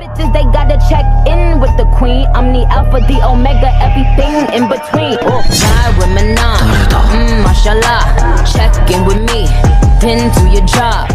bitches, they gotta check in with the queen. I'm the alpha, the omega, everything in between. Oh, ride with Manon, mashallah. Check in with me, pin to your job.